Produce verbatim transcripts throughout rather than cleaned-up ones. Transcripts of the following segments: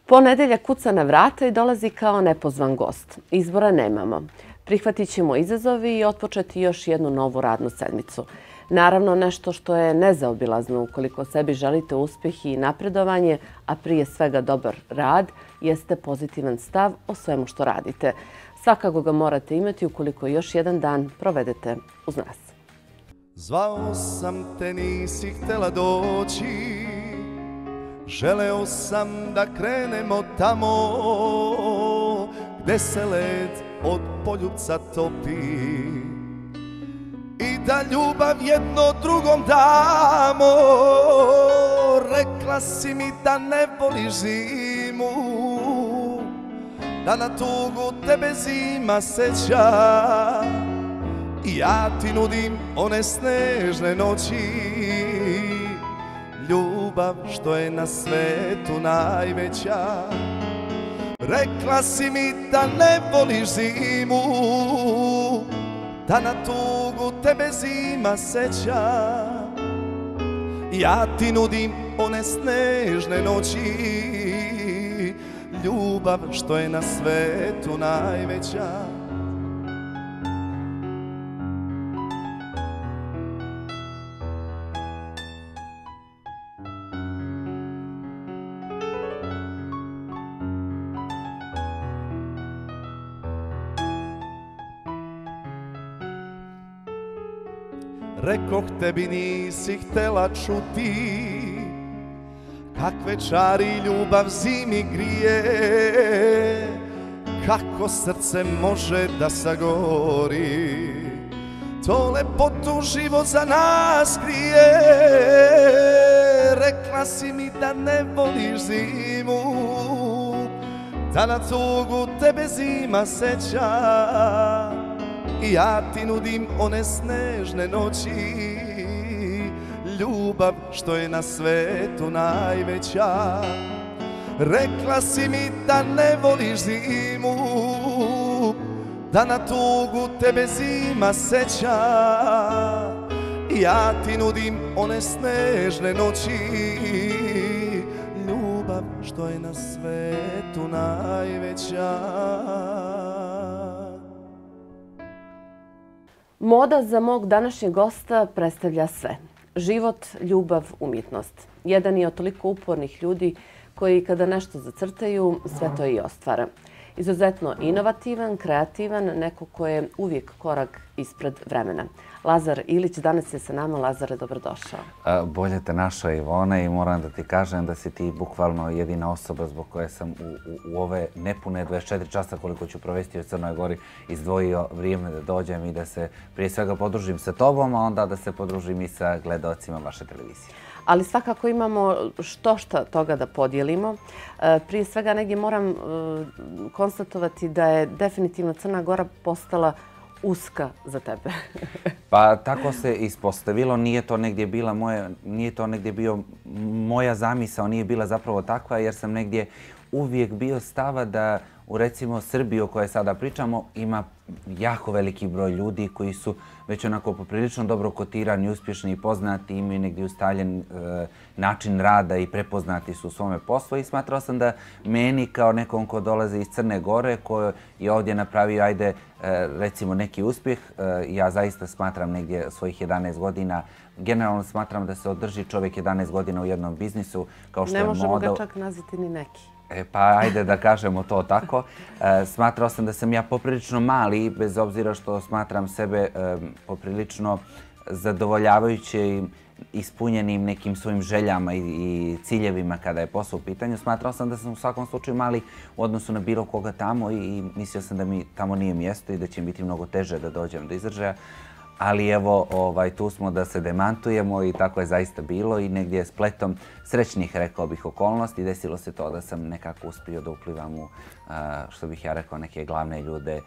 Ponedeljak kuca na vrata i dolazi kao nepozvan gost. Izbora nemamo. Prihvatit ćemo izazovi i otpočeti još jednu novu radnu sedmicu. Naravno, nešto što je nezaobilazno ukoliko sebi želite uspjeh i napredovanje, a prije svega dobar rad, jeste pozitivan stav o svemu što radite. Svakako ga morate imati ukoliko još jedan dan provedete uz nas. Zvao sam te, nisi htjela doći, želeo sam da krenemo tamo gde se led od poljupca topi i da ljubav jedno drugom damo. Rekla si mi da ne voliš zimu, da na tugu tebe zima seća, i ja ti nudim one snežne noći, ljubav što je na svetu najveća. Rekla si mi da ne voliš zimu, da na tugu tebe zima seća, ja ti nudim one snežne noći, ljubav što je na svetu najveća. Rekoh tebi, nisi htjela čuti, kakve čari ljubav zimi grije, kako srce može da sagori, to lepotu život za nas krije. Rekla si mi da ne voliš zimu, da na tugu tebe zima seća, i ja ti nudim one snežne noći, ljubav što je na svetu najveća. Rekla si mi da ne voliš zimu, da na tugu tebe zima seća, i ja ti nudim one snežne noći, ljubav što je na svetu najveća. Moda za mog današnjeg gosta predstavlja sve. Život, ljubav, umjetnost. Jedan je od toliko upornih ljudi koji kada nešto zacrtaju, sve to i ostvara. Izuzetno inovativan, kreativan, neko ko je uvijek korak ispred vremena. Lazar Ilić danas je sa nama. Lazare, dobrodošao. Bolje te našao, Ivona, i moram da ti kažem da si ti bukvalno jedina osoba zbog koje sam u, u, u ove nepune dvadeset četiri časa koliko ću provesti u Crnoj Gori izdvojio vrijeme da dođem i da se prije svega podružim sa tobom, a onda da se podružim i sa gledaocima vaše televizije. Ali svakako imamo što šta toga da podijelimo. Prije svega negdje moram konstatovati da je definitivno Crna Gora postala uska za tebe. Pa tako se ispostavilo, nije to negdje bila moja, nije to negdje bio moja zamisao, nije bila zapravo takva, jer sam negdje uvijek bio stava da u recimo Srbiji o kojoj sada pričamo ima jako veliki broj ljudi koji su već onako poprilično dobro kotirani, uspješni i poznati, imaju negdje ustaljen e, način rada i prepoznati su u svome poslu, i smatrao sam da meni kao nekom ko dolazi iz Crne Gore, ko je ovdje napravio, ajde, e, recimo neki uspjeh, e, ja zaista smatram negdje svojih jedanaest godina, generalno smatram da se održi čovjek jedanaest godina u jednom biznisu kao što je moda. Ne možemo ga čak nazvati ni neki. E, pa ajde da kažemo to tako. E, smatrao sam da sam ja poprilično mali, bez obzira što smatram sebe e, poprilično zadovoljavajuće i ispunjenim nekim svojim željama i, i ciljevima kada je posao u pitanju. Smatrao sam da sam u svakom slučaju mali u odnosu na bilo koga tamo, i, i mislio sam da mi tamo nije mjesto i da će mi biti mnogo teže da dođem do izražaja. Ali evo, ovaj, tu smo da se demantujemo i tako je zaista bilo, i negdje spletom srećnih, rekao bih, okolnosti desilo se to da sam nekako uspio da uplivam u, što bih ja rekao, neke glavne ljude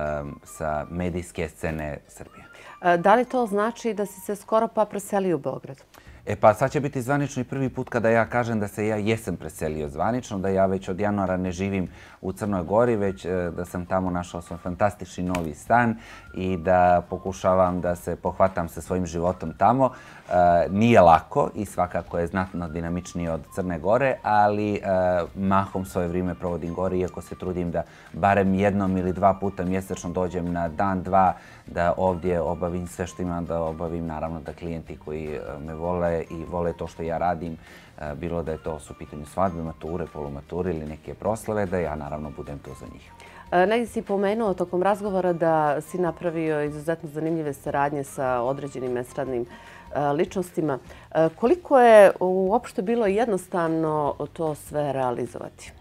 sa medijske scene Srbije. Da li to znači da si se skoro pa preselio u Beograd? E pa sad će biti zvanično i prvi put kada ja kažem da se ja jesam preselio zvanično, da ja već od januara ne živim u Crnoj Gori, već da sam tamo našao svoj fantastični novi stan i da pokušavam da se pohvatam sa svojim životom tamo. Nije lako i svakako je znatno dinamičniji od Crne Gore, ali mahom svoje vrijeme provodim gori, iako se trudim da barem jednom ili dva puta mjesečno dođem na dan, dva, da ovdje obavim sve što imam da obavim, naravno da klijenti koji me vole i vole to što ja radim, bilo da je to su pitanju svadbe, mature, polumature ili neke proslave, da ja naravno budem tu za njih. Negdje si pomenuo tokom razgovora da si napravio izuzetno zanimljive saradnje sa određenim estradnim ličnostima. Koliko je uopšte bilo jednostavno to sve realizovati?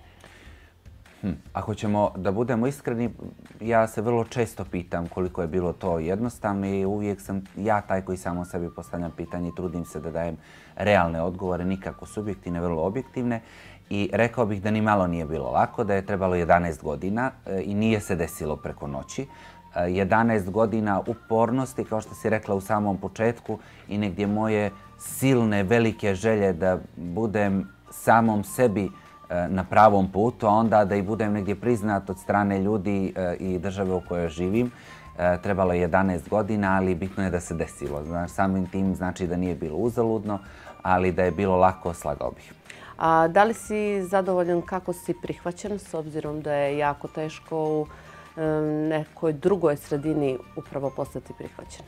Ako ćemo da budemo iskreni, ja se vrlo često pitam koliko je bilo to jednostavno i uvijek sam ja taj koji samo sebi postavljam pitanje i trudim se da dajem realne odgovore, nikako subjektivne, vrlo objektivne. I rekao bih da ni malo nije bilo lako, da je trebalo jedanaest godina i nije se desilo preko noći. jedanaest godina upornosti, kao što si rekla u samom početku, i negdje moje silne, velike želje da budem samom sebi na pravom putu, a onda da i budem negdje priznat od strane ljudi i države u kojoj živim. Trebalo je jedanaest godina, ali bitno je da se desilo. Samim tim znači da nije bilo uzaludno, ali da je bilo lako, slagao bih. A da li si zadovoljan kako si prihvaćen, s obzirom da je jako teško u nekoj drugoj sredini upravo postati prihvaćen?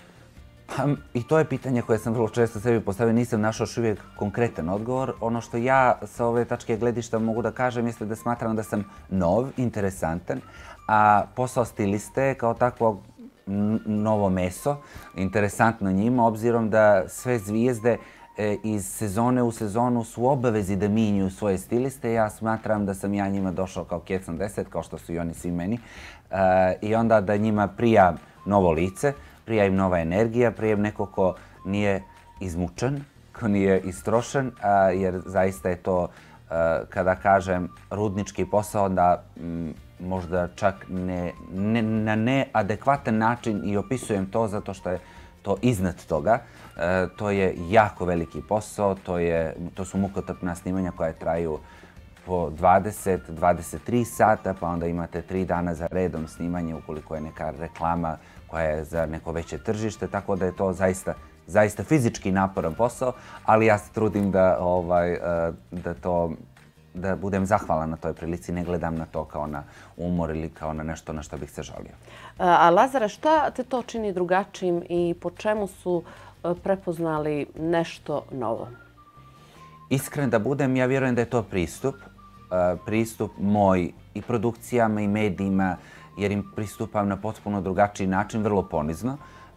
I to je pitanje koje sam vrlo često sebi postavio. Nisam našao još uvijek konkretan odgovor. Ono što ja sa ove tačke gledišta mogu da kažem jeste da smatram da sam nov, interesantan, a posao stiliste kao takvo novo meso, interesantno njima, obzirom da sve zvijezde iz sezone u sezonu su obavezi da minjuju svoje stiliste. Ja smatram da sam ja njima došao kao Kecon deset, kao što su i oni svi meni. I onda da njima prija novo lice, prija im nova energija, prija im neko ko nije izmučen, ko nije istrošen, jer zaista je to, kada kažem, rudnički posao, da možda čak na neadekvatan način i opisujem to zato što je to iznad toga. To je jako veliki posao, to su mukotrpna snimanja koja traju po dvadeset do dvadeset tri sata, pa onda imate tri dana za redom snimanje ukoliko je neka reklama koja je za neko veće tržište, tako da je to zaista zaista fizički naporan posao, ali ja se trudim da da to da budem zahvalan na toj prilici, ne gledam na to kao na umor ili kao na nešto na što bih se žalio. A Lazare, šta te to čini drugačijim i po čemu su prepoznali nešto novo? Iskren da budem, ja vjerujem da je to pristup. Pristup moj i produkcijama i medijima, jer im pristupam na potpuno drugačiji način, vrlo ponizno.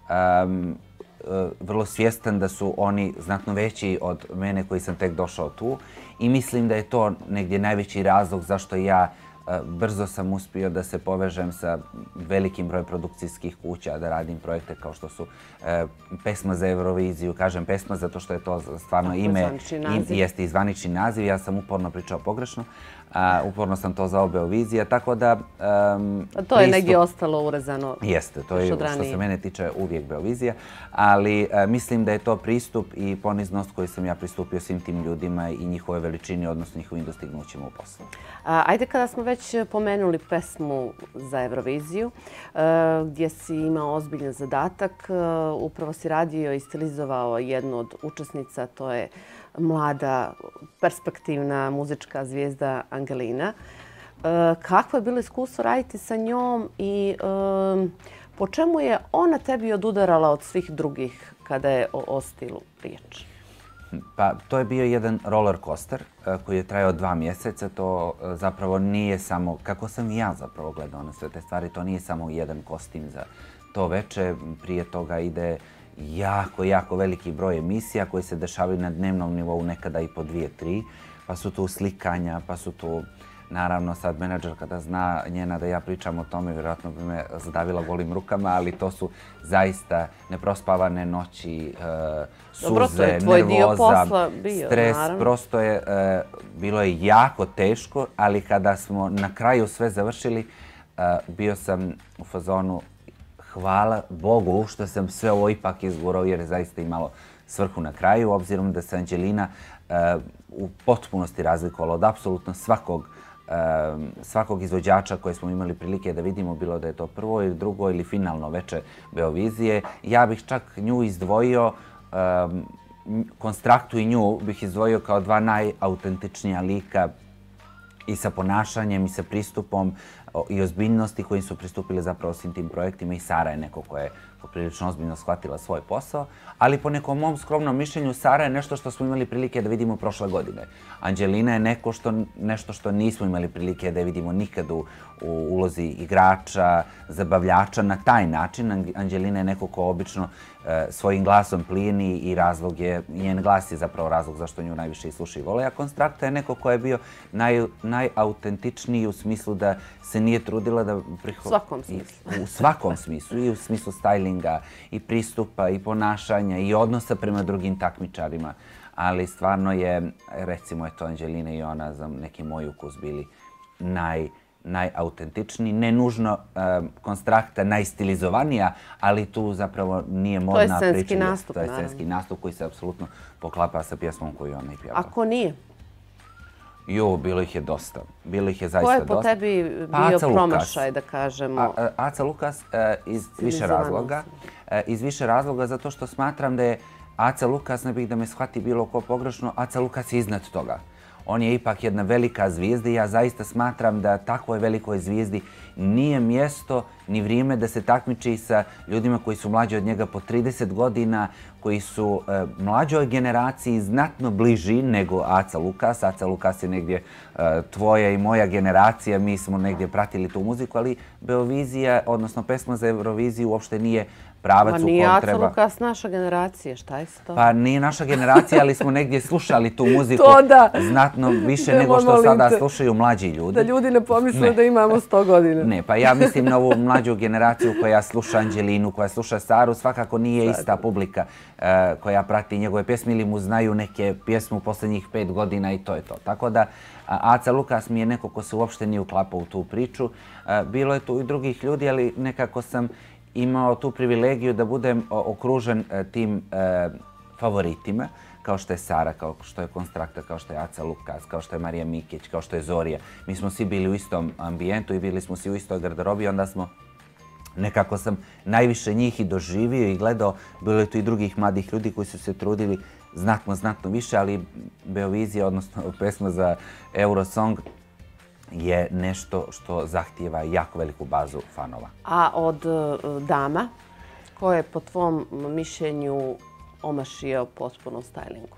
Vrlo svjestan da su oni znatno veći od mene koji sam tek došao tu i mislim da je to negdje najveći razlog zašto ja brzo sam uspio da se povežem sa velikim brojem produkcijskih kuća, da radim projekte kao što su Pesma za Euroviziju. Kažem pesma zato što je to stvarno ime, jeste i zvanični naziv. Ja sam uporno pričao pogrešno. Uporno sam to zvao Beovizija, tako da... To je negdje ostalo urezano. Jeste, to je što se mene tiče uvijek Beovizija, ali mislim da je to pristup i poniznost koji sam ja pristupio svim tim ljudima i njihove veličini, odnosno njihovim dostignućima u poslu. Ajde, kada smo već pomenuli pesmu za Euroviziju, gdje si imao ozbiljan zadatak, upravo si radio i stilizovao jednu od učesnica, to je mlada, perspektivna muzička zvijezda Angelina. Kakvo je bilo iskustvo raditi sa njom i po čemu je ona tebi odudarala od svih drugih kada je o stilu riječ? Pa, to je bio jedan roller coaster koji je trajao dva mjeseca. To zapravo nije samo, kako sam i ja zapravo gledao na sve te stvari, to nije samo jedan kostim za to veče. Prije toga ide jako, jako veliki broj emisija koji se dešavaju na dnevnom nivou, nekada i po dvije, tri. Pa su tu slikanja, pa su tu, naravno, sad menadžer kada zna njena da ja pričam o tome, vjerojatno bi me zadavila golim rukama, ali to su zaista neprospavane noći, suze, nervoza, stres. Prosto je, bilo je jako teško, ali kada smo na kraju sve završili, bio sam u fazonu hvala Bogu što sam sve ovo ipak izgurao, jer je zaista imalo svrhu na kraju, obzirom da se Anđelina u potpunosti razlikovala od apsolutno svakog svakog izvođača koje smo imali prilike da vidimo, bilo da je to prvo ili drugo ili finalno veče Beovizije. Ja bih čak nju izdvojio, Konstraktu i nju bih izdvojio kao dva najautentičnija lika i sa ponašanjem i sa pristupom i ozbiljnosti kojim su pristupili zapravo svim tim projektima. I Sara je neko koja je poprilično ozbiljno shvatila svoj posao, ali po nekom mom skromnom mišljenju Sara je nešto što smo imali prilike da vidimo prošle godine. Anđelina je neko što, nešto što nismo imali prilike da vidimo nikad u, u ulozi igrača, zabavljača na taj način. Anđelina je neko ko obično e, svojim glasom plijeni i razlog je, njen glas je zapravo razlog zašto nju najviše i sluša i vole. A Konstrakta je neko ko je bio naj, najautentičniji u smislu da se nije trudila da prihvati... U svakom smislu. U svakom smislu. I u smislu stylinga, i pristupa, i ponašanja, i odnosa prema drugim takmičarima. Ali stvarno je, recimo, eto, Anđelina i ona za neki moj ukus bili naj, najautentičniji. Ne nužno um, Konstrakta najstilizovanija, ali tu zapravo nije modna priča. To je scenski nastup, To je scenski nastup koji se apsolutno poklapa sa pjesmom koju ona i pjeva. Ako nije? Jo, bilo ih je dosta. Bilo ih je zaista dosta. Ko je po tebi bio promašaj, da kažemo? Aca Lukas iz više razloga. Iz više razloga zato što smatram da je Aca Lukas, ne bih da me shvati bilo ko pogrešno, Aca Lukas je iznad toga. On je ipak jedna velika zvijezda i ja zaista smatram da takvoj velikoj zvijezdi nije mjesto ni vrijeme da se takmiči sa ljudima koji su mlađi od njega po trideset godina, koji su e, mlađoj generaciji znatno bliži nego Aca Lukas. Aca Lukas je negdje e, tvoja i moja generacija, mi smo negdje pratili tu muziku, ali Beovizija, odnosno pesma za Euroviziju uopšte nije pravac u kom treba... Ma nije Aca Lukas naša generacija, šta je to? Pa nije naša generacija, ali smo negdje slušali tu muziku znatno više nego što sada slušaju mlađi ljudi. Da ljudi ne pomisle da imamo sto godina. Ne, pa ja mislim na ovu mlađu generaciju koja sluša Anđelinu, koja sluša Saru, svakako nije ista publika koja prati njegove pjesme ili mu znaju neke pjesme u posljednjih pet godina i to je to. Tako da Aca Lukas mi je neko ko se uopšte nije uklapao u tu priču. Bilo je tu i drugih ljudi, ali nekako sam imao tu privilegiju da budem okružen tim favoritima, kao što je Sara, kao što je Konstrakta, kao što je Aca Lukas, kao što je Marija Mikić, kao što je Zorija. Mi smo svi bili u istom ambijentu i bili smo svi u istoj garderobi, onda smo nekako sam najviše njih i doživio i gledao. Bilo je tu i drugih mladih ljudi koji su se trudili znatno, znatno više, ali Beovizija, odnosno pesma za Eurosong, je nešto što zahtijeva jako veliku bazu fanova. A od dama, ko je po tvom mišljenju omašio potpuno u stylingu?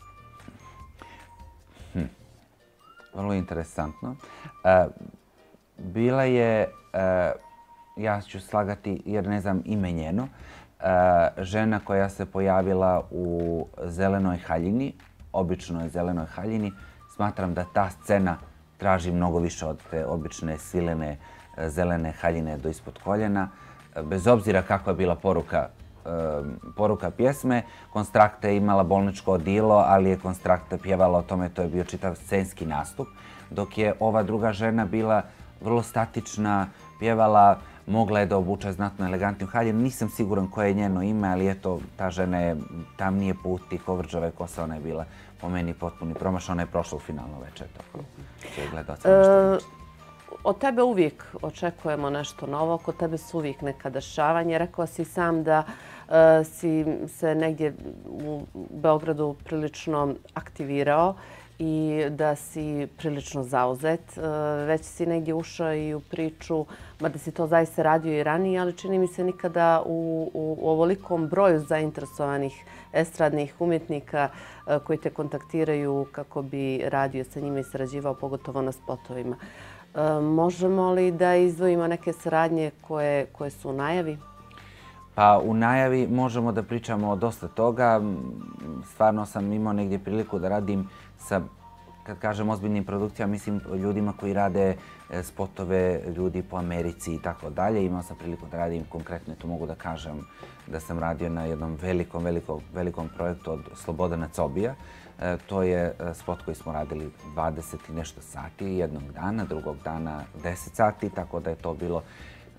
Hm. Vrlo interesantno. E, bila je, e, ja ću slagati jer ne znam ime njeno, e, žena koja se pojavila u zelenoj haljini, običnoj zelenoj haljini. Smatram da ta scena traži mnogo više od te obične svilene zelene haljine do ispod koljena. Bez obzira kakva je bila poruka, poruka pjesme, Konstrakta je imala bolničko odijelo, ali je Konstrakta pjevala o tome, to je bio čitav scenski nastup, dok je ova druga žena bila vrlo statična, pjevala, mogla je da obuče znatno elegantniju haljinu. Nisam siguran koje je njeno ime, ali eto, ta žena je tamnije puti, kovrđave kose, ona je bila po meni potpuni promaš, ona je prošla u finalno večer. E, od tebe uvijek očekujemo nešto novo, kod tebe su uvijek neka dešavanja. Rekao si sam da e, si se negdje u Beogradu prilično aktivirao i da si prilično zauzet. Već si negdje ušao i u priču, mada si to zaista radio i ranije, ali čini mi se nikada u, u, u ovolikom broju zainteresovanih estradnih umjetnika koji te kontaktiraju kako bi radio sa njima i sarađivao, pogotovo na spotovima. Možemo li da izdvojimo neke saradnje koje, koje su u najavi? Pa u najavi možemo da pričamo o dosta toga. Stvarno sam imao negdje priliku da radim sa, kad kažem ozbiljnim produkcijama, mislim ljudima koji rade spotove, ljudi po Americi i tako dalje. Imao sam priliku da radim konkretno, tu mogu da kažem da sam radio na jednom velikom, velikom, velikom projektu od Slobodana Cobija. E, to je spot koji smo radili dvadeset i nešto sati jednog dana, drugog dana deset sati, tako da je to bilo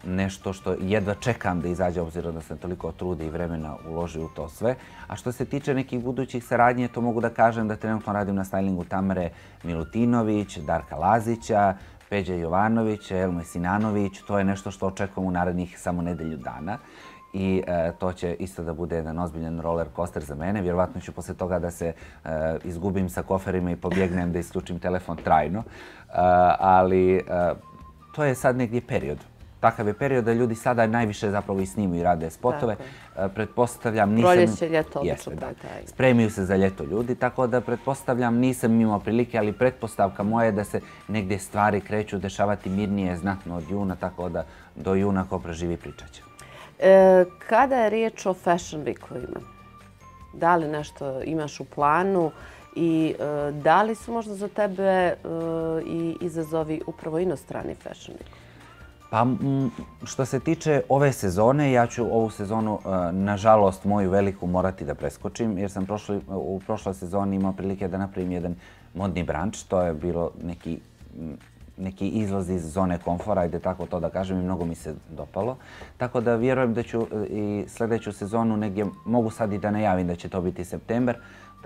nešto što jedva čekam da izađe, obzirom da sam toliko truda i vremena uložio u to sve. A što se tiče nekih budućih saradnje, to mogu da kažem da trenutno radim na stylingu Tamare Milutinović, Darka Lazića, Peđa Jovanovića, Elme Sinanović. To je nešto što očekujem u narednih samo nedelju dana. I e, to će isto da bude jedan ozbiljan roller coaster za mene. Vjerovatno ću posle toga da se e, izgubim sa koferima i pobjegnem da isključim telefon trajno. E, ali e, to je sad negdje period. Takav je period da ljudi sada najviše zapravo i snimaju i rade spotove. E, pretpostavljam, nisam... Proljeće, ljeto, obično taj taj. Spremiju se za ljeto ljudi, tako da pretpostavljam, nisam imao prilike, ali pretpostavka moja je da se negdje stvari kreću dešavati mirnije znatno od juna, tako da do juna ko preživi pričat će. E, kada je riječ o Fashion Weekovima, da li nešto imaš u planu i e, da li su možda za tebe e, i izazovi upravo inostrani Fashion Week? Pa m, što se tiče ove sezone, ja ću ovu sezonu, e, nažalost, moju veliku morati da preskočim, jer sam prošli, u prošloj sezoni imao prilike da napravim jedan modni branč. To je bilo neki... neki izlaz iz zone komfora, ajde tako to da kažem, i mnogo mi se dopalo. Tako da vjerujem da ću i sljedeću sezonu negdje, mogu sad i da najavim da će to biti september,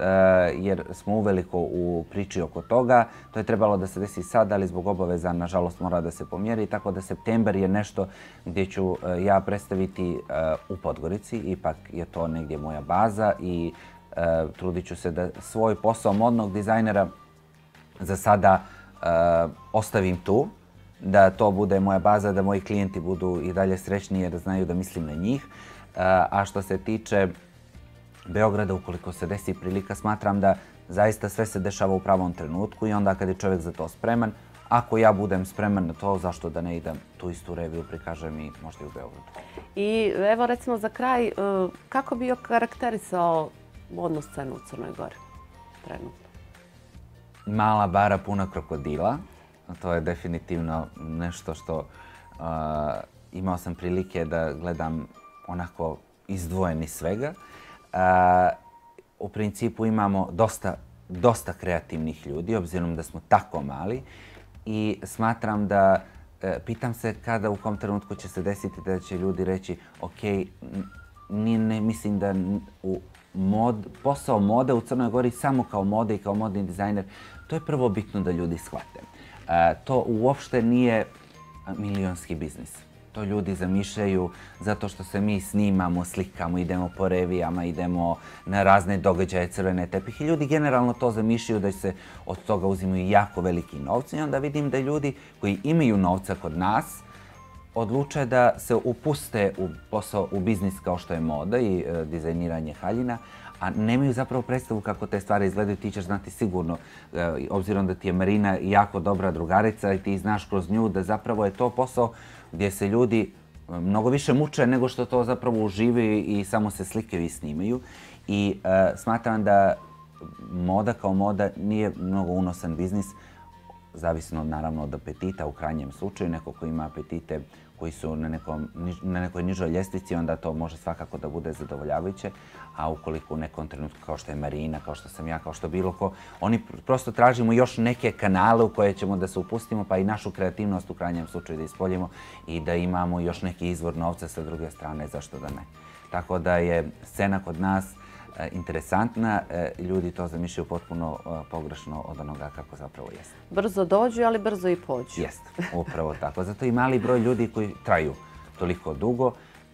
jer smo uveliko u priči oko toga. To je trebalo da se desi sad, ali zbog obaveza, nažalost, mora da se pomjeri. Tako da september je nešto gdje ću ja predstaviti u Podgorici. Ipak je to negdje moja baza i trudit ću se da svoj posao modnog dizajnera za sada Uh, ostavim tu, da to bude moja baza, da moji klijenti budu i dalje srećni jer znaju da mislim na njih. Uh, a što se tiče Beograda, ukoliko se desi prilika, smatram da zaista sve se dešava u pravom trenutku i onda kad je čovjek za to spreman, ako ja budem spreman na to, zašto da ne idem tu istu reviju, prikažem i možda i u Beogradu. I evo recimo za kraj, uh, kako bi okarakterisao modnu scenu u Crnoj Gori trenutno? Mala bara puna krokodila. To je definitivno nešto što uh, imao sam prilike da gledam onako izdvojen iz svega. Uh, u principu imamo dosta, dosta kreativnih ljudi, obzirom da smo tako mali. I smatram da, uh, pitam se kada u kom trenutku će se desiti da će ljudi reći ok, ne, ne mislim da u mod, posao mode u Crnoj Gori samo kao mode i kao modni dizajner, to je prvo bitno da ljudi shvate. E, to uopšte nije milionski biznis. To ljudi zamišljaju zato što se mi snimamo, slikamo, idemo po revijama, idemo na razne događaje, crvene tepihe. Ljudi generalno to zamišljaju da se od toga uzimaju jako veliki novci i onda vidim da ljudi koji imaju novca kod nas odluče da se upuste u posao, u biznis kao što je moda i e, dizajniranje haljina, a nemaju zapravo predstavu kako te stvari izgledaju. Ti ćeš znati sigurno, e, obzirom da ti je Marina jako dobra drugarica i ti znaš kroz nju da zapravo je to posao gdje se ljudi mnogo više muče nego što to zapravo uživaju i samo se slikaju i snimaju. I e, smatram da moda kao moda nije mnogo unosan biznis, zavisno naravno od apetita u krajnjem slučaju. Neko ko ima apetite koji su na, nekom, na nekoj nižoj ljestvici, onda to može svakako da bude zadovoljavajuće. A ukoliko u nekom trenutku, kao što je Marina, kao što sam ja, kao što bilo ko, oni prosto tražimo još neke kanale u koje ćemo da se upustimo, pa i našu kreativnost u krajnjem slučaju da ispoljimo i da imamo još neki izvor novca sa druge strane, zašto da ne. Tako da je scena kod nas interesantna, ljudi to zamišljaju potpuno pogrešno od onoga kako zapravo jeste. Brzo dođu, ali brzo i pođu. Jeste, upravo tako. Zato i mali broj ljudi koji traju toliko dugo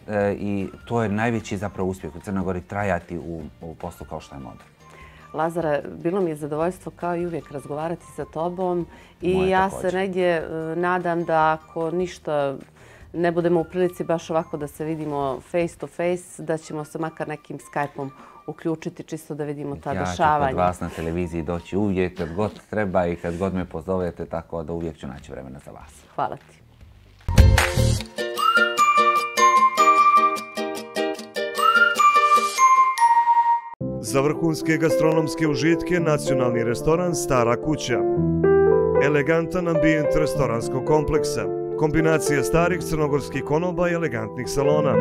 i to je najveći zapravo uspjeh u Crnoj Gori, trajati u, u poslu kao što je moda. Lazare, bilo mi je zadovoljstvo kao i uvijek razgovarati sa tobom i Moje ja također. se negdje nadam da ako ništa ne budemo u prilici baš ovako da se vidimo face to face, da ćemo se makar nekim Skype-om uključiti čisto da vidimo ta ja dešavanja. Ja ću kod vas na televiziji doći uvijek kad god treba i kad god me pozovete, tako da uvijek ću naći vremena za vas. Hvala ti. Za vrhunske gastronomske užitke nacionalni restoran Stara kuća. Elegantan ambijent restoranskog kompleksa. Kombinacija starih crnogorskih konoba i elegantnih salona.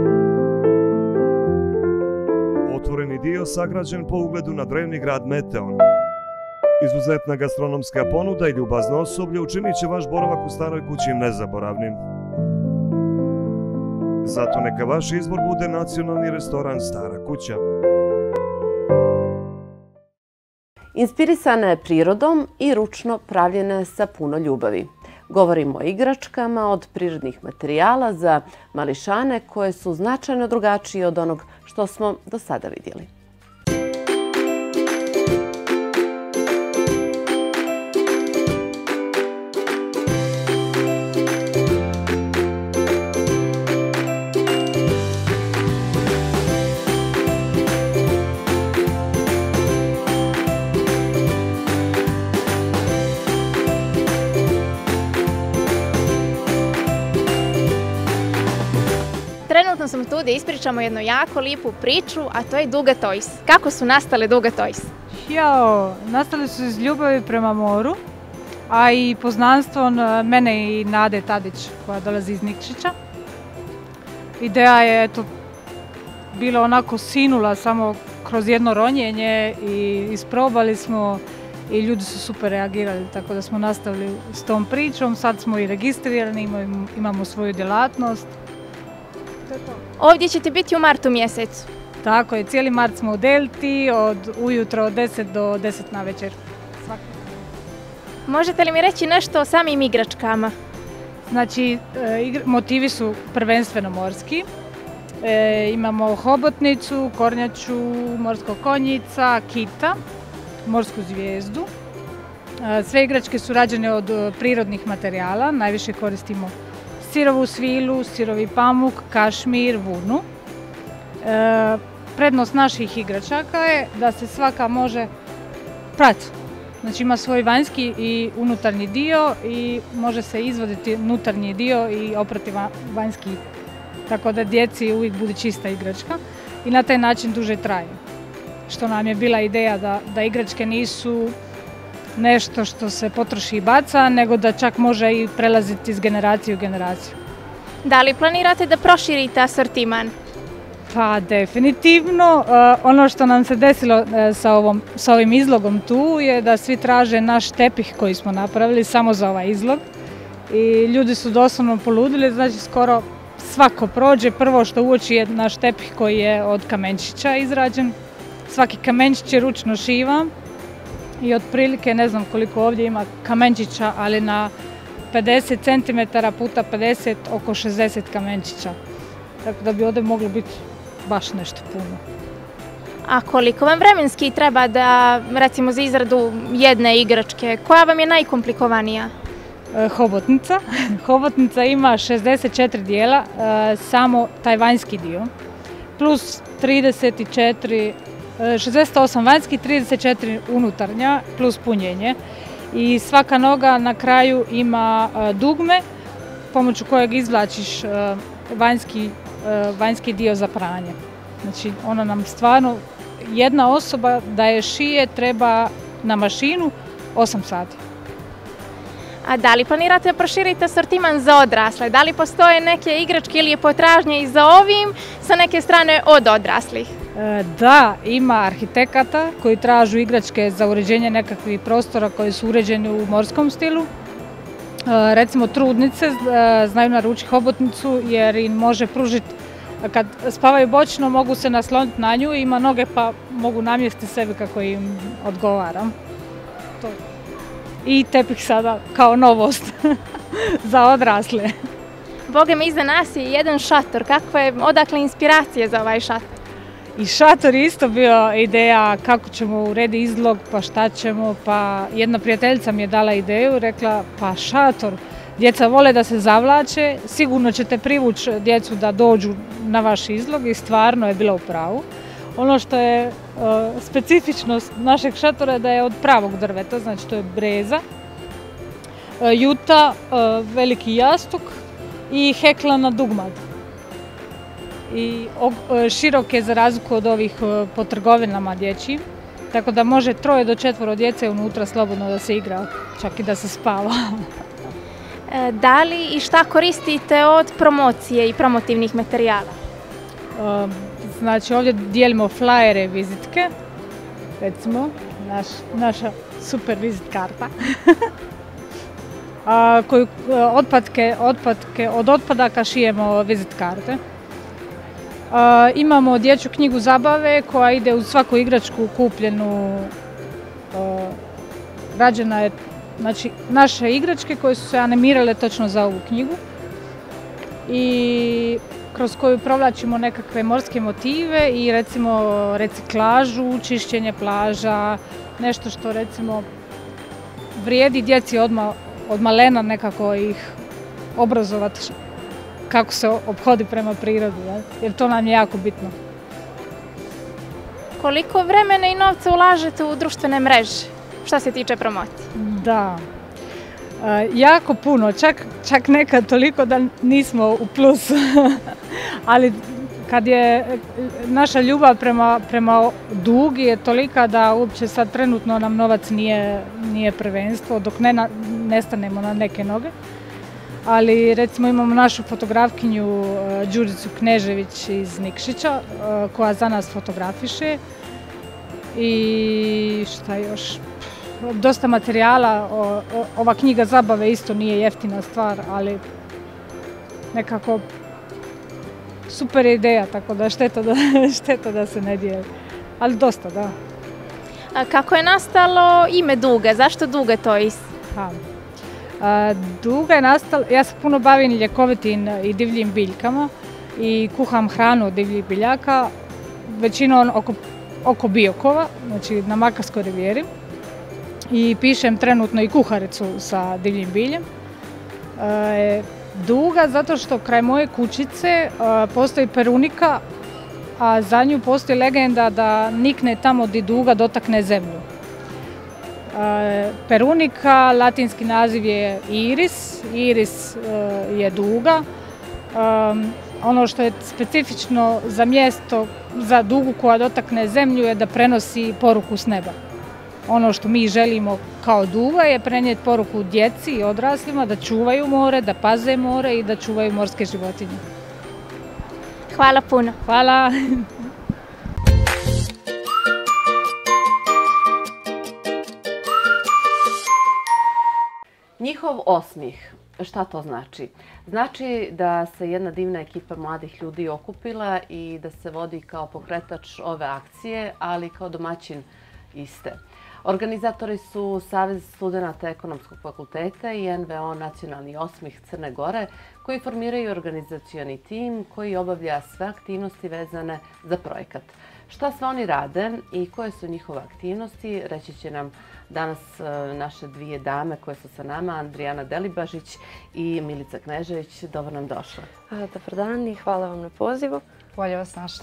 Otvoreni dio sagrađen po ugledu na drevni grad Meteon. Izuzetna gastronomska ponuda i ljubazno osoblje učinit će vaš boravak u Staroj kući nezaboravnim. Zato neka vaš izbor bude nacionalni restoran Stara kuća. Inspirisana je prirodom i ručno pravljena sa puno ljubavi. Govorimo o igračkama od prirodnih materijala za mališane koje su značajno drugačije od onog što smo do sada vidjeli. Trenutno sam tu da ispričamo jednu jako lijepu priču, a to je Duga Toys. Kako su nastale Duga Toys? Jao, nastali su iz ljubavi prema moru, a i poznanstvom mene i Nade Tadić koja dolazi iz Nikšića. Ideja je eto, bila onako sinula samo kroz jedno ronjenje i isprobali smo i ljudi su super reagirali, tako da smo nastavili s tom pričom. Sad smo i registrirani, imamo, imamo svoju djelatnost. Ovdje ćete biti u martu mjesecu. Tako je, cijeli mart smo u Delti, od ujutro od deset do deset na večer. Svaki. Možete li mi reći nešto o samim igračkama? Znači, e, motivi su prvenstveno morski. E, imamo hobotnicu, kornjaču, morskog konjica, kita, morsku zvijezdu. E, sve igračke su rađene od prirodnih materijala, najviše koristimo sirovu svilu, sirovi pamuk, kašmir, vunu. E, prednost naših igračaka je da se svaka može prati. Znači ima svoj vanjski i unutarnji dio i može se izvoditi unutarnji dio i oprati vanjski. Tako da djeci uvijek bude čista igračka i na taj način duže traje. Što nam je bila ideja da, da igračke nisu nešto što se potroši i baca, nego da čak može i prelaziti iz generacije u generaciju. Da li planirate da proširite asortiman? Pa definitivno. Ono što nam se desilo sa, ovom, sa ovim izlogom tu je da svi traže naš tepih koji smo napravili samo za ovaj izlog. I ljudi su doslovno poludili, znači skoro svako prođe. Prvo što uoči je naš tepih koji je od kamenčića izrađen. Svaki kamenčić je ručno šivan. I otprilike, ne znam koliko ovdje ima kamenčića, ali na pedeset centimetara puta pedeset, oko šezdeset kamenčića. Tako da bi ovdje moglo biti baš nešto puno. A koliko vam vremenski treba da, recimo za izradu jedne igračke, koja vam je najkomplikovanija? E, hobotnica. Hobotnica ima šezdeset četiri dijela, e, samo taj vanjski dio, plus trideset četiri šezdeset osam vanjski, trideset četiri unutarnja plus punjenje i svaka noga na kraju ima dugme pomoću kojeg izvlačiš vanjski, vanjski dio za pranje. Znači ona nam stvarno, jedna osoba da je šije treba na mašinu osam sati. A da li planirate proširiti asortiman za odrasle? Da li postoje neke igračke ili je potražnje i za ovim sa neke strane od odraslih? Da, ima arhitekata koji tražu igračke za uređenje nekakvih prostora koji su uređeni u morskom stilu. Recimo trudnice znaju naručiti hobotnicu jer im može pružiti, kad spavaju bočno mogu se nasloniti na nju, ima noge pa mogu namjestiti sebi kako im odgovara. To. I tepih sada kao novost za odrasle. Boga mi, iza nas je jedan šator. Kakva je, odakle inspiracija za ovaj šator? I šator je isto bio ideja kako ćemo urediti izlog, pa šta ćemo, pa jedna prijateljica mi je dala ideju, rekla pa šator, djeca vole da se zavlače, sigurno ćete privući djecu da dođu na vaš izlog i stvarno je bila u pravu. Ono što je uh, specifičnost našeg šatora je da je od pravog drveta, znači to je breza, uh, juta, uh, veliki jastuk i heklana dugmad. I uh, širok je za razliku od ovih uh, po trgovinama dječjim, tako da može troje do četvoro djece unutra slobodno da se igra, čak i da se spava. Da li i šta koristite od promocije i promotivnih materijala? Uh, Znači ovdje dijelimo flajere, vizitke, recimo naš, naša super vizit karta, A, koju, otpadke, otpadke, od otpadaka šijemo vizit karte. Imamo dječju knjigu zabave koja ide uz svaku igračku kupljenu. Rađena je, znači, naše igračke koje su se animirale točno za ovu knjigu i kroz koju provlačimo nekakve morske motive i recimo reciklažu, čišćenje plaža, nešto što recimo vrijedi djeci odmah od malena nekako ih obrazovati kako se ophodi prema prirodi, jer to nam je jako bitno. Koliko vremena i novca ulažete u društvene mreže, šta se tiče promocije? Da, jako puno, čak, čak nekad toliko da nismo u plusu, ali kad je naša ljubav prema, prema Dugi je tolika da uopće sad trenutno nam novac nije, nije prvenstvo dok ne, na, ne stanemo na neke noge. Ali recimo imamo našu fotografkinju Đuricu Knežević iz Nikšića koja za nas fotografiše i šta još, dosta materijala, ova knjiga zabave isto nije jeftina stvar, ali nekako super je ideja, tako da šteta da, šteta da se ne dijeli, ali dosta, da. A kako je nastalo ime Duge? Zašto Duge to is? Ha. A, Duga je nastala, ja se puno bavim ljekovitim i divljim biljkama i kuham hranu od divljih biljaka, većinom oko, oko Biokova, znači na Makarskoj rivijeri. I pišem trenutno i kuharicu sa divljim biljem. E, Duga zato što kraj moje kućice e, postoji perunika, a za nju postoji legenda da nikne tamo gdje Duga dotakne zemlju. E, perunika, latinski naziv je iris, iris e, je Duga. E, ono što je specifično za mjesto, za Dugu koja dotakne zemlju je da prenosi poruku s neba. Ono što mi želimo kao Duga je prenijeti poruku djeci i odraslima da čuvaju more, da paze more i da čuvaju morske životinje. Hvala puno. Hvala. Njihov osmih, šta to znači? Znači da se jedna divna ekipa mladih ljudi okupila i da se vodi kao pokretač ove akcije, ali kao domaćin iste. Organizatori su Savez studenata Ekonomskog fakulteta i N V O Nacionalni osmih Crne Gore, koji formiraju organizacioni tim koji obavlja sve aktivnosti vezane za projekat. Šta sve oni rade i koje su njihove aktivnosti, reći će nam danas naše dvije dame koje su sa nama, Andrijana Delibažić i Milica Knežević. Dobro nam došle. Dobar dan i hvala vam na pozivu. Bolje vas našli.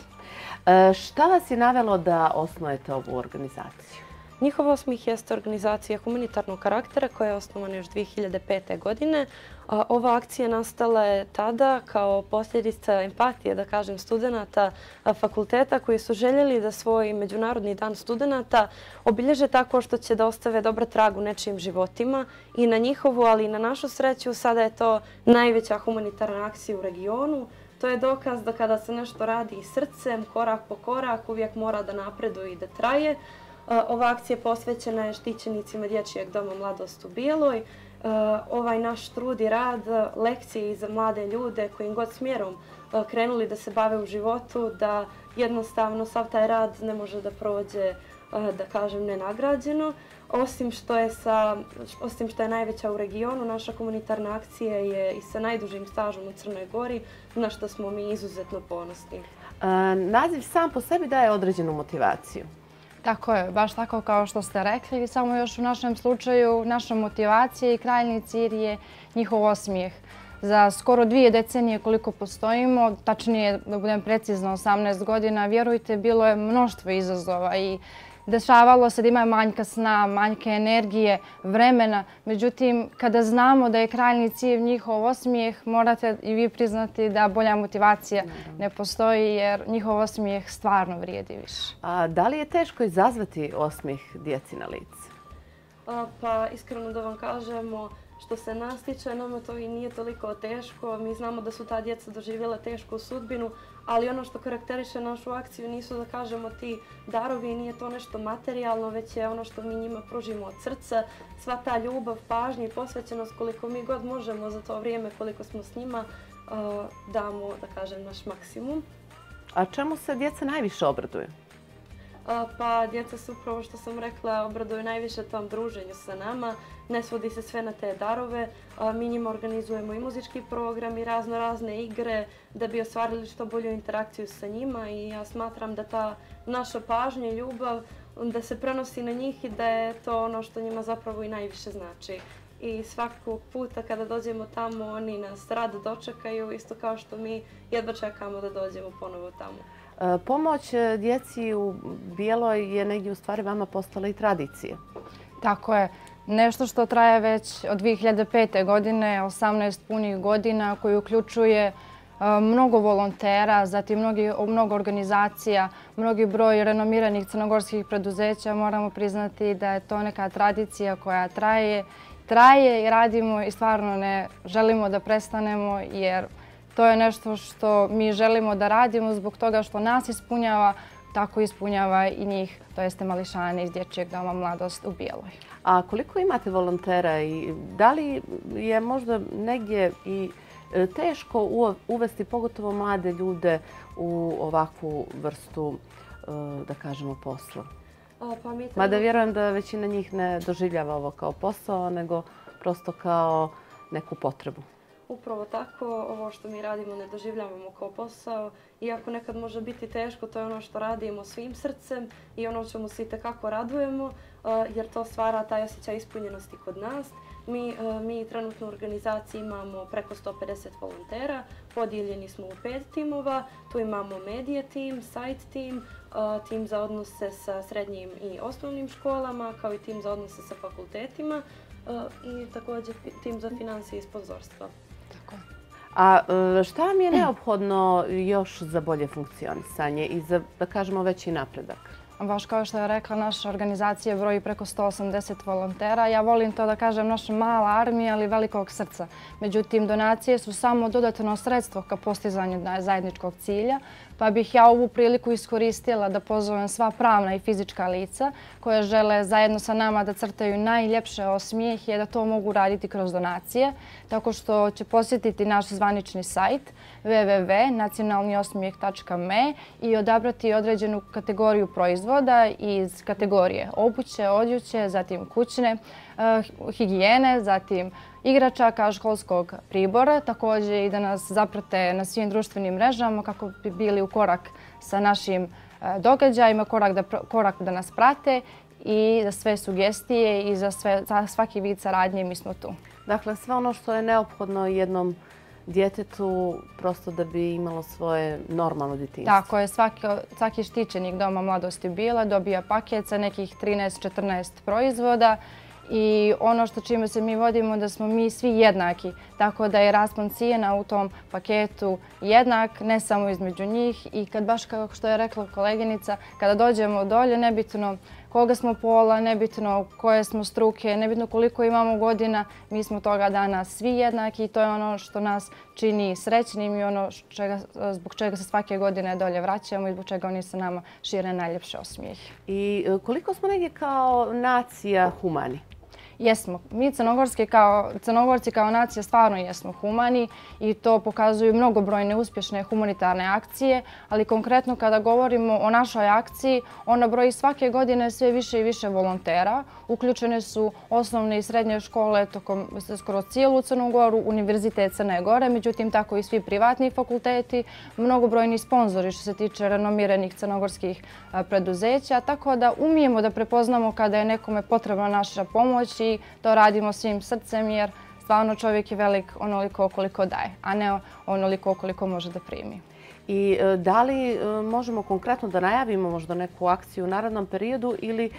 Šta vas je navelo da osnujete ovu organizaciju? Njihov osmih jeste organizacija humanitarnog karaktera koja je osnovana još dvije hiljade pete. godine. Ova akcija nastala je tada kao posljedica empatije, da kažem, studenata fakulteta koji su željeli da svoj Međunarodni dan studenata obilježe tako što će da ostave dobar trag u nečijim životima i na njihovu, ali i na našu sreću. Sada je to najveća humanitarna akcija u regionu. To je dokaz da kada se nešto radi srcem, korak po korak, uvijek mora da napreduje i da traje. Ova akcija posvećena je štićenicima Dječjeg doma Mladost u Bijeloj. Ovaj naš trud i rad, lekcije i za mlade ljude kojim god smjerom krenuli da se bave u životu, da jednostavno sav taj rad ne može da prođe, da kažem, nenagrađeno. Osim što je, sa, osim što je najveća u regionu, naša humanitarna akcija je i sa najdužim stažom u Crnoj Gori, na što smo mi izuzetno ponosni. Naziv sam po sebi daje određenu motivaciju. Tako je, baš tako kao što ste rekli, samo još u našem slučaju naša motivacija i krajnji cilj je njihov osmijeh. Za skoro dvije decenije koliko postojimo, tačnije da budem precizno osamnaest godina, vjerujte, bilo je mnoštvo izazova i dešavalo se da ima manjka sna, manjka energije, vremena. Međutim, kada znamo da je krajnji cilj njihov osmijeh, morate i vi priznati da bolja motivacija ne postoji jer njihov osmijeh stvarno vrijedi više. A da li je teško izazvati osmijeh djeci na lice? Pa iskreno da vam kažemo, što se nas tiče, nama to i nije toliko teško. Mi znamo da su ta djeca doživjela tešku sudbinu, ali ono što karakteriše našu akciju nisu, da kažemo, ti darovi, nije to nešto materijalno, već je ono što mi njima pružimo od srca. Sva ta ljubav, pažnja i posvećenost koliko mi god možemo za to vrijeme koliko smo s njima, damo, da kažem, naš maksimum. A čemu se djeca najviše obraduju? Pa djeca su upravo što sam rekla obraduju najviše tom druženju sa nama. Ne svodi se sve na te darove. Mi njima organizujemo i muzički program i razno razne igre da bi ostvarili što bolju interakciju sa njima i ja smatram da ta naša pažnja i ljubav da se prenosi na njih i da je to ono što njima zapravo i najviše znači. I svakog puta kada dođemo tamo oni nas rado dočekaju isto kao što mi jedva čekamo da dođemo ponovo tamo. Pomoć djeci u Bijeloj je negdje u stvari vama postala i tradicija. Tako je. Nešto što traje već od dvije hiljade pete. godine, osamnaest punih godina, koji uključuje mnogo volontera, zatim mnogi, mnogo organizacija, mnogi broj renomiranih crnogorskih preduzeća. Moramo priznati da je to neka tradicija koja traje, traje i radimo i stvarno ne želimo da prestanemo jer to je nešto što mi želimo da radimo zbog toga što nas ispunjava, tako ispunjava i njih, to jeste mališane iz Dječjeg doma Mladost u Bijeloj. A koliko imate volontera i da li je možda negdje i teško uvesti pogotovo mlade ljude u ovakvu vrstu, da kažemo, posla? Mada vjerujem da većina njih ne doživljava ovo kao posao, nego prosto kao neku potrebu. Upravo tako, ovo što mi radimo ne doživljavamo kao posao. Iako nekad može biti teško, to je ono što radimo svim srcem i ono čemu se itekako radujemo, jer to stvara taj osjećaj ispunjenosti kod nas. Mi, mi trenutno u organizaciji imamo preko sto pedeset volontera, podijeljeni smo u pet timova. Tu imamo medije tim, sajt tim, tim za odnose sa srednjim i osnovnim školama, kao i tim za odnose sa fakultetima i također tim za financije i sponzorstva. A šta vam je neophodno još za bolje funkcionisanje i za, da kažemo, veći napredak? Baš kao što je rekla, naša organizacija broji preko sto osamdeset volontera. Ja volim to da kažem naša mala armija, ali velikog srca. Međutim, donacije su samo dodatno sredstvo ka postizanju zajedničkog cilja, pa bih ja ovu priliku iskoristila da pozovem sva pravna i fizička lica koje žele zajedno sa nama da crtaju najljepše osmijehe, da to mogu raditi kroz donacije, tako što će posjetiti naš zvanični sajt w w w tačka nacionalni osmijeh tačka m e i odabrati određenu kategoriju proizvoda iz kategorije obuće, odjeće, zatim kućne higijene, zatim igračaka, školskog pribora, također i da nas zaprate na svim društvenim mrežama kako bi bili u korak sa našim događajima, korak da, korak da nas prate i za sve sugestije i za, sve, za svaki vid saradnje mi smo tu. Dakle, sve ono što je neophodno jednom djetetu prosto da bi imalo svoje normalno djetinjstvo. Tako je, svaki, svaki štićenik Doma Mladosti Bijela dobija paket sa nekih trinaest četrnaest proizvoda i ono što čime se mi vodimo da smo mi svi jednaki, tako da je raspon cijena u tom paketu jednak, ne samo između njih i kad baš kao što je rekla koleginica, kada dođemo dolje, nebitno koga smo pola, nebitno koje smo struke, nebitno koliko imamo godina, mi smo toga dana svi jednaki i to je ono što nas čini srećnim i ono čega, zbog čega se svake godine dolje vraćamo i zbog čega oni sa nama šire najljepše osmijehe. I koliko smo negdje kao nacija humani? Jesmo. Mi Crnogorski kao, Crnogorci kao nacija stvarno jesmo humani i to pokazuju mnogobrojne uspješne humanitarne akcije, ali konkretno kada govorimo o našoj akciji, ona broji svake godine sve više i više volontera. Uključene su osnovne i srednje škole tokom skoro cijelu Crnu Goru, Univerzitet Crne Gore, međutim tako i svi privatni fakulteti, mnogobrojni sponzori što se tiče renomiranih crnogorskih preduzeća, tako da umijemo da prepoznamo kada je nekome potrebna naša pomoć i to radimo svim srcem jer stvarno čovjek je velik onoliko koliko daje, a ne onoliko koliko može da primi. I da li možemo konkretno da najavimo možda neku akciju u narednom periodu ili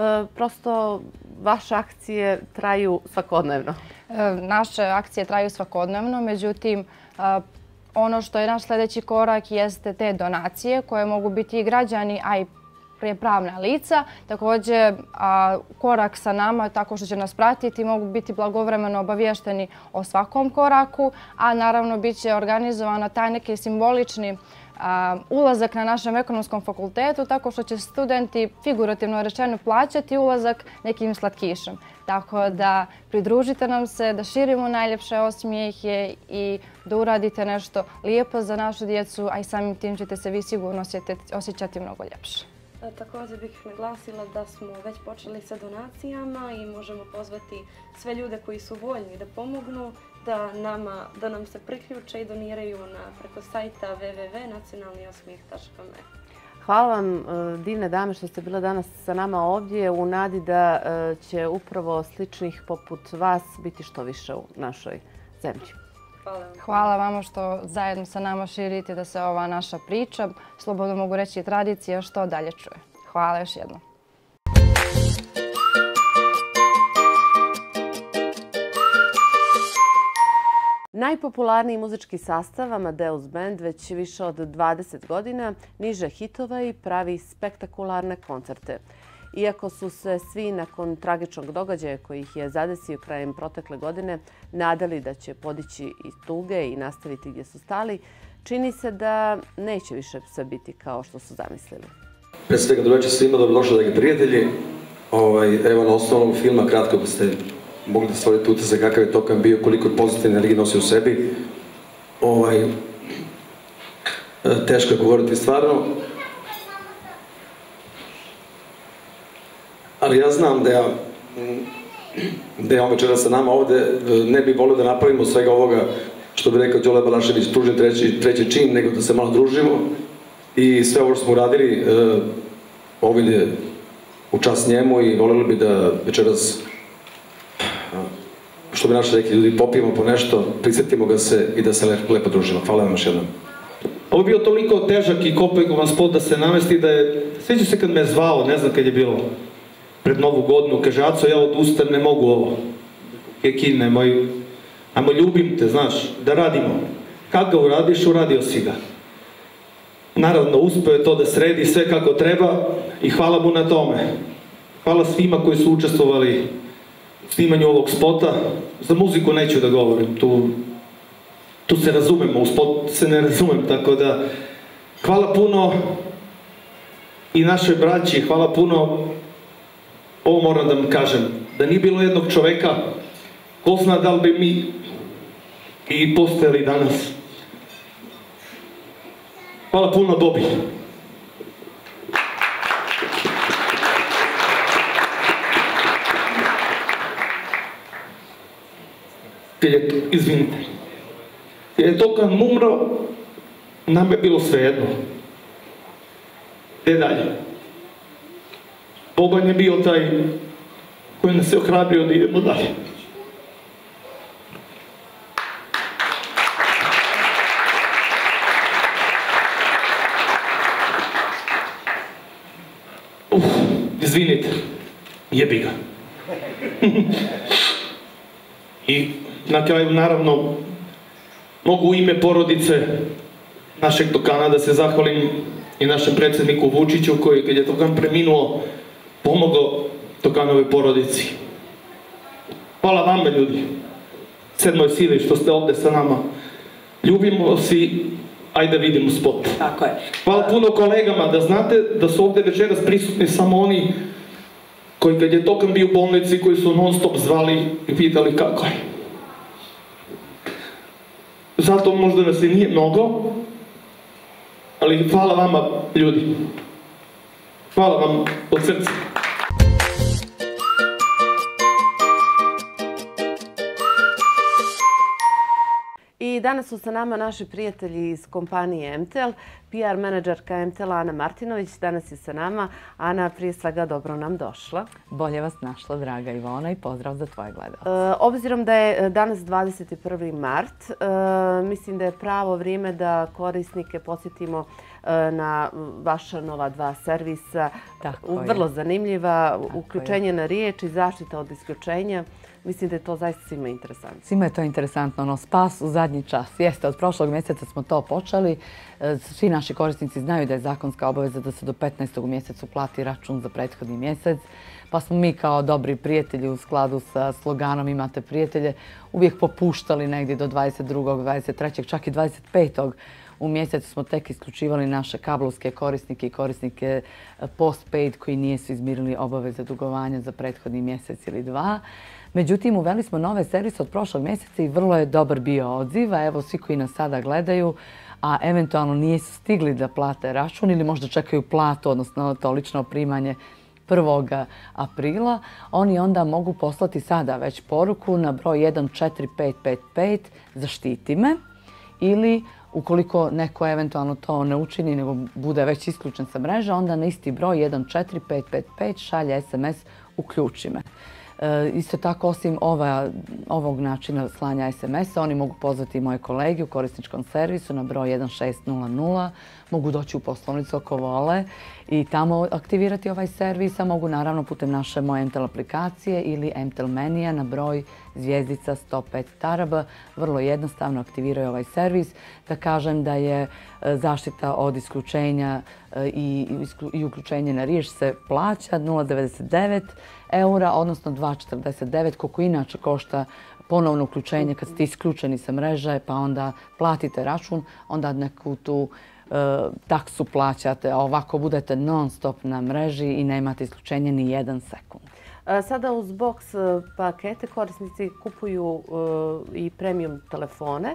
prosto vaše akcije traju svakodnevno? Naše akcije traju svakodnevno, međutim ono što je naš sljedeći korak jeste te donacije koje mogu biti i građani, a i prije pravna lica. Također, korak sa nama tako što će nas pratiti mogu biti blagovremeno obavješteni o svakom koraku, a naravno bit će organizovana taj neki simbolični ulazak na našem ekonomskom fakultetu tako što će studenti figurativno rečeno plaćati ulazak nekim slatkišem. Tako da pridružite nam se, da širimo najljepše osmijehe i da uradite nešto lijepo za našu djecu, a i samim tim ćete se vi sigurno osjećati mnogo ljepše. Također bih naglasila da smo već počeli sa donacijama i možemo pozvati sve ljude koji su voljni da pomognu, da, nama, da nam se priključe i doniraju na, preko sajta w w w tačka nacionalni osmijeh tačka me. Hvala vam, divne dame, što ste bile danas sa nama ovdje u nadi da će upravo sličnih poput vas biti što više u našoj zemlji. Hvala vam. Hvala vama što zajedno sa nama širite da se ova naša priča, slobodno mogu reći i tradicija, što dalje čuje. Hvala još jednom. Najpopularniji muzički sastav Amadeus Band već više od dvadeset godina niže hitova i pravi spektakularne koncerte. Iako su se svi nakon tragičnog događaja koji ih je zadesio krajem protekle godine nadali da će podići iz tuge i nastaviti gdje su stali, čini se da neće više sve biti kao što su zamislili. Pre svega dobro večer svima, dobrodošli dragi prijatelji. Evo na osnovu ovog filma, kratko da ste mogli da stvorite utisak kakav je Tokan bio, koliko je pozitivne energije nosio u sebi. Teško je govoriti stvarno. Ali ja znam da ja, da je on večera sa nama ovde, ne bih volio da napravimo svega ovoga, što bi rekao Đole Balašević, pružen treći čin, nego da se malo družimo. I sve ovo što smo uradili, ovo ide u čast njemu i voljeli bi da večeras, što bi naši rekli ljudi, popijemo po nešto, prisjetimo ga se i da se lepo družimo. Hvala vam još jednom. Ovo je bio toliko težak i komplikovan spot da se namesti da je, sjećam se kad me je zvao, ne znam kad je bilo, pred novu godinu, kaže Aco, ja odustajem, ne mogu ovo. Kekin, nemoj, ajmo ljubim te, znaš, da radimo. Kad ga uradiš, uradio si ga. Naravno, uspio je to da sredi sve kako treba i hvala mu na tome. Hvala svima koji su učestvovali u snimanju ovog spota. Za muziku neću da govorim, tu, tu se razumemo, u spot se ne razumem, tako da hvala puno i našoj braći, hvala puno. Ovo moram da vam kažem, da nije bilo jednog čoveka, ko zna da li bi mi i postojali danas. Hvala puno, Bobi. Izvinite. Jer je Tokan umro, nam je bilo svejedno. Gdje dalje? Boban je bio taj koji nas je ohrabrio da idemo dalje. Uf, izvinite, jebi ga. I na kraju, naravno, mogu u ime porodice našeg Tokana da se zahvalim i našem predsjedniku Vučiću koji, kad je Tokan preminuo, pomogao Tokanovoj porodici. Hvala vama, ljudi, sedmoj sili što ste ovdje sa nama. Ljubimo si, ajde da vidimo spot. Tako je. Hvala puno kolegama, da znate da su ovdje večeras prisutni samo oni koji, kad je Tokan bio u bolnici, koji su non stop zvali i pitali kako je. Zato možda nas i nije mnogo, ali hvala vama, ljudi. Hvala vam od srca. I danas su sa nama naši prijatelji iz kompanije M T L, P R menadžerka M T L Ana Martinović. Danas je sa nama. Ana, prije svega dobro nam došla. Bolje vas našla, draga Ivona, i pozdrav za tvoje gledalce. Obzirom da je danas dvadeset prvi mart, mislim da je pravo vrijeme da korisnike posjetimo na vaša nova dva servisa. Vrlo zanimljiva, uključenje na riječ i zaštita od isključenja. Mislim da je to zaista svima interesantno. Svima je to interesantno, ono spas u zadnji čas. Jeste, od prošlog mjeseca smo to počeli. Svi naši korisnici znaju da je zakonska obaveza da se do petnaestog u mjesecu plati račun za prethodni mjesec. Pa smo mi kao dobri prijatelji u skladu sa sloganom Imate prijatelje uvijek popuštali negdje do dvadeset drugog, dvadeset trećeg, čak i dvadeset petog u mjesecu smo tek isključivali naše kablovske korisnike i korisnike postpaid koji nisu izmirili obaveze dugovanja za prethodni mjesec ili dva. Međutim, uveli smo nove servise od prošlog mjeseca i vrlo je dobar bio odziv. A evo, svi koji nas sada gledaju, a eventualno nisu stigli da plate račun ili možda čekaju platu, odnosno to lično primanje prvog aprila, oni onda mogu poslati sada već poruku na broj jedan četiri pet pet pet zaštiti me ili ukoliko neko eventualno to ne učini nego bude već isključen sa mreže, onda na isti broj jedan četiri pet pet pet šalje es em es uključi me. E, isto tako, osim ova, ovog načina slanja es em es-a, oni mogu pozvati moje kolege u korisničkom servisu na broj jedan šest nula nula, mogu doći u poslovnicu ako vole i tamo aktivirati ovaj servis, a mogu naravno putem naše moje Mtel aplikacije ili Mtel menija na broj zvijezdica sto pet taraba. Vrlo jednostavno aktiviraju ovaj servis. Da kažem da je zaštita od isključenja i, i uključenje na riječ se plaća nula devedeset devet eura, odnosno dva četrdeset devet, koliko inače košta ponovno uključenje kad ste isključeni sa mreže, pa onda platite račun, onda neku tu e, taksu plaćate, a ovako budete non stop na mreži i nemate isključenje ni jedan sekund. Sada uz box pakete korisnici kupuju i premium telefone.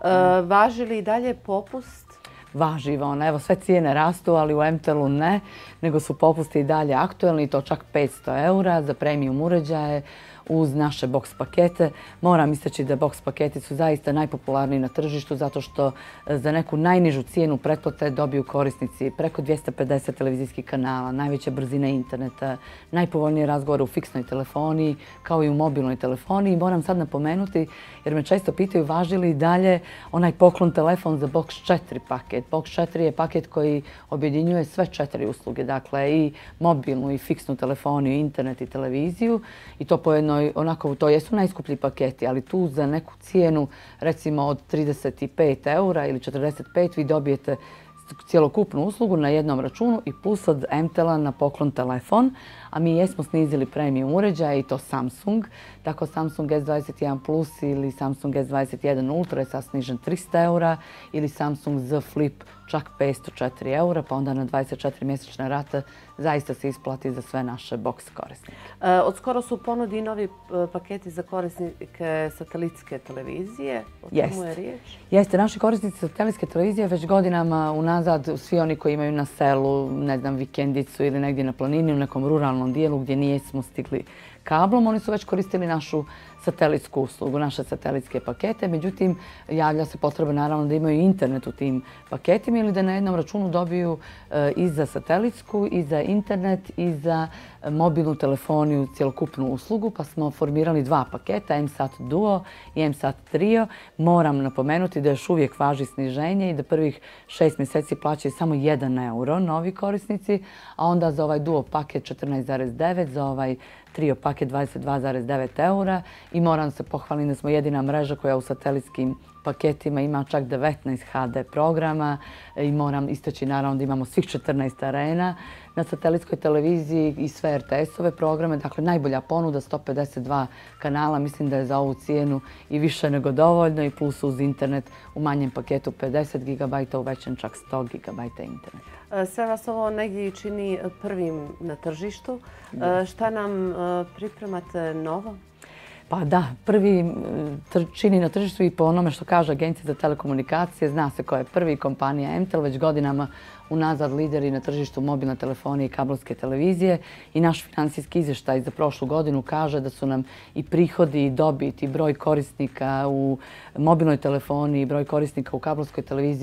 Važi li i dalje popust? Važi, Ivona. Evo, sve cijene rastu, ali u Mtelu ne, nego su popusti i dalje aktuelni, to čak petsto eura za premium uređaje uz naše box pakete. Moram istaći da box paketi su zaista najpopularniji na tržištu zato što za neku najnižu cijenu pretplate dobiju korisnici preko dvjesto pedeset televizijskih kanala, najveće brzine interneta, najpovoljnije razgovore u fiksnoj telefoniji kao i u mobilnoj telefoniji. Moram sad napomenuti, jer me često pitaju važi li dalje onaj poklon telefon za box četiri paket. box četiri je paket koji objedinjuje sve četiri usluge, dakle i mobilnu i fiksnu telefoniju, internet i televiziju i to po jednoj onako, to jesu najskuplji paketi, ali tu za neku cijenu recimo od trideset pet eura ili četrdeset pet vi dobijete cjelokupnu uslugu na jednom računu i plus od Mtela na poklon telefon, a mi jesmo snizili premium uređaje i to Samsung. Tako Samsung S dvadeset jedan plus ili Samsung S dvadeset jedan Ultra je sad snižen tristo eura ili Samsung Z Flip čak petsto četiri eura, pa onda na dvadeset četiri mjesečne rate zaista se isplati za sve naše box korisnike. Od skoro su ponudi i novi paketi za korisnike satelitske televizije. O čemu je riječ? Jeste, naši korisnici satelitske televizije već godinama unazad, svi oni koji imaju na selu, ne znam, vikendicu ili negdje na planini u nekom ruralnom dijelu gdje nismo stigli kablom, oni su već koristili našu satelitsku uslugu, naše satelitske pakete. Međutim, javlja se potreba naravno da imaju internet u tim paketima ili da na jednom računu dobiju e, i za satelitsku, i za internet, i za mobilnu telefoniju, cjelokupnu uslugu, pa smo formirali dva paketa, mSat Duo i mSat Trio. Moram napomenuti da još uvijek važi sniženje i da prvih šest mjeseci plaćaju samo jedan euro novi korisnici, a onda za ovaj Duo paket četrnaest zarez devet, za ovaj Trio paket dvadeset dva zarez devet eura i moram se pohvaliti da smo jedina mreža koja u satelitskim paketima ima čak devetnaest ha de programa i moram istaći naravno da imamo svih četrnaest arena na satelitskoj televiziji i sve er te es-ove programe. Dakle, najbolja ponuda, sto pedeset dva kanala, mislim da je za ovu cijenu i više nego dovoljno i plus uz internet u manjem paketu pedeset gigabajta, u većem čak sto gigabajta internet. Sve vas ovo negdje čini prvim na tržištu. Šta nam pripremate novo? Pa da, prvi čini na tržištu i po onome što kaže Agencija za telekomunikacije. Zna se ko je prvi, kompanija Mtel, već godinama unazad lideri na tržištu mobilne telefonije i kablovske televizije i naš financijski izvještaj za prošlu godinu kaže da su nam i prihodi i dobit i broj korisnika u mobilnoj telefoniji i broj korisnika u kablovskoj televiziji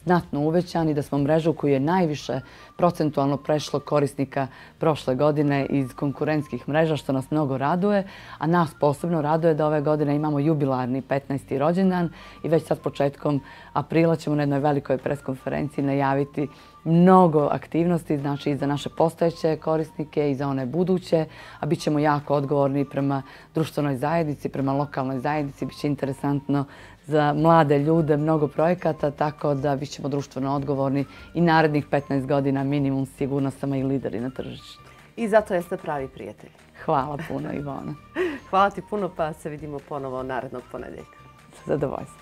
znatno uvećan i da smo mrežu koju je najviše procentualno prešlo korisnika prošle godine iz konkurentskih mreža, što nas mnogo raduje, a nas posebno raduje da ove godine imamo jubilarni petnaesti rođendan i već sad početkom aprila ćemo na jednoj velikoj preskonferenciji najaviti mnogo aktivnosti, znači i za naše postojeće korisnike i za one buduće, a bit ćemo jako odgovorni prema društvenoj zajednici, prema lokalnoj zajednici, bit će interesantno za mlade ljude, mnogo projekata, tako da bit ćemo društveno odgovorni i narednih petnaest godina minimum, sigurno sam i lideri na tržištu. I zato jeste pravi prijatelj. Hvala puno, Ivona. Hvala ti puno, pa se vidimo ponovo narednog ponedeljka. Sa zadovoljstvom.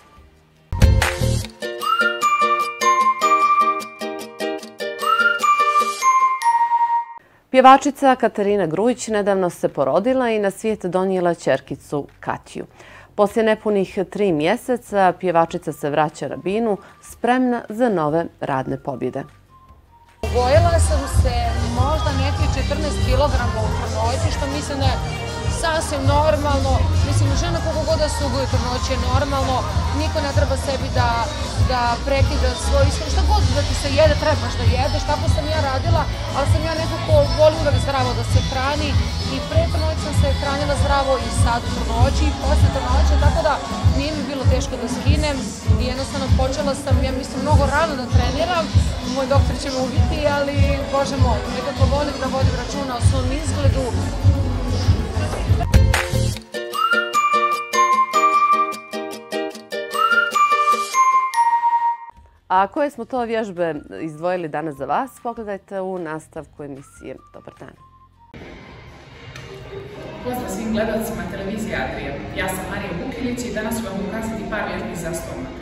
Pjevačica Katarina Grujić nedavno se porodila i na svijet donijela ćerkicu Katju. Poslije nepunih tri mjeseca pjevačica se vraća Rabinu spremna za nove radne pobjede. Bojila sam se možda nekih četrnaest kilograma u trudnoći, što mislim da je sasvim normalno. Mislim, žena koliko god da se uguje u trudnoći je normalno. Niko ne treba sebi da, da prekida svoj ishranu. Šta god da ti se jede, trebaš da jedeš. Tako sam ja radila, ali sam ja neko ko volim uvek zdravo da se hrani. I pre trudnoći sam se hranila zdravo i sad u trudnoći i posle trudnoći. Tako da nije mi bilo teško da skinem. I jednostavno počela sam, ja mislim, mnogo rano da treniram. Moj doktor će me ubiti, ali Bože moj, nekako volim da vodim računa o svom izgledu. A koje smo to vježbe izdvojili danas za vas, pogledajte u nastavku emisije. Dobar dan. Pozdrav svim gledalcima televizije Adrija. Ja sam Marija Vukilić i danas ću vam ukazati par vježbi za stomak.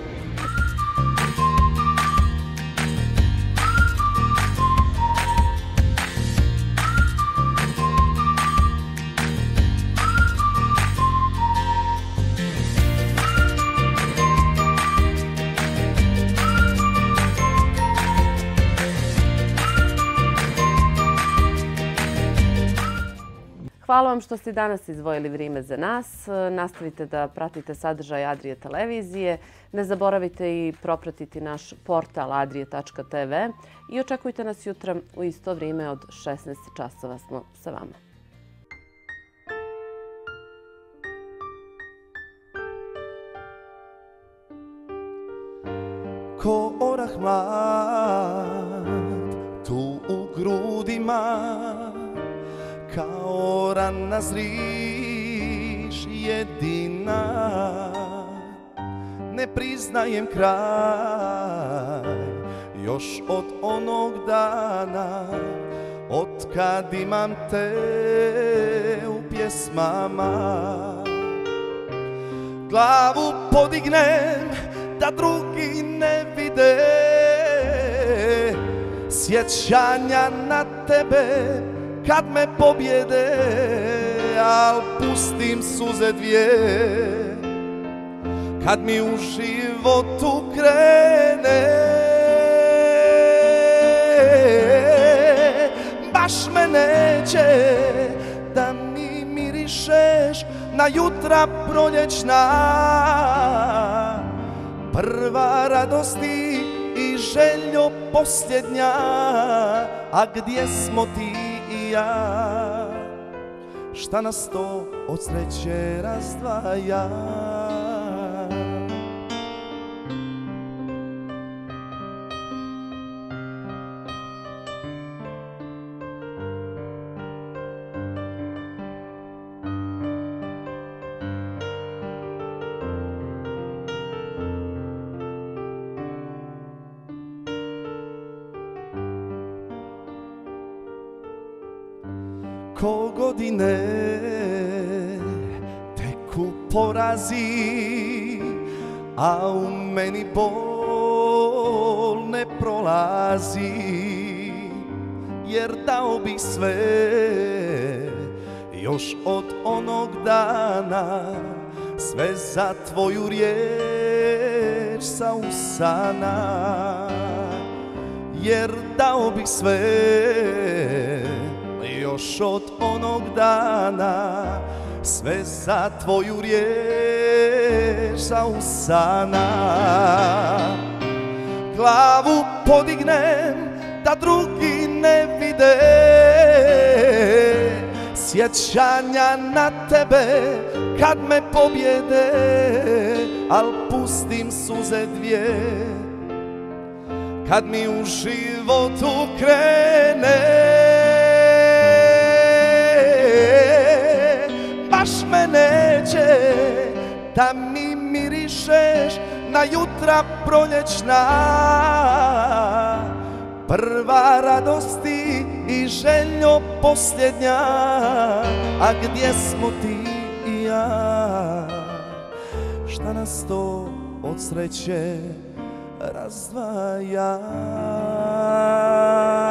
Hvala vam što ste danas izdvojili vrijeme za nas. Nastavite da pratite sadržaj Adrije televizije. Ne zaboravite i propratiti naš portal adrije tačka te ve i očekujte nas jutra u isto vrijeme od šesnaest časova smo sa vama. Ko orah mlad tu u grudima, kao rana zriš jedina, ne priznajem kraj još od onog dana, od kad imam te u pjesmama. Glavu podignem da drugi ne vide, sjećanja na tebe kad me pobjede, al pustim suze dvije kad mi u životu krene. Baš me neće da mi mirišeš na jutra proljećna, prva radosti i željo posljednja, a gdje smo ti i ja, šta nas to od sreće razdvaja? Ko godine teku porazi, a u meni bol ne prolazi, jer dao bih sve još od onog dana, sve za tvoju riječ sa usana, jer dao bih sve još od onog dana, sve za tvoju riječ sa usana. glavu podignem da drugi ne vide sjećanja na tebe kad me pobjede, al pustim suze dvije kad mi u životu krene. Baš me neće da mi mirišeš na jutra proljećna, prva radosti i željo posljednja, a gdje smo ti i ja? Šta nas to od sreće razdvaja?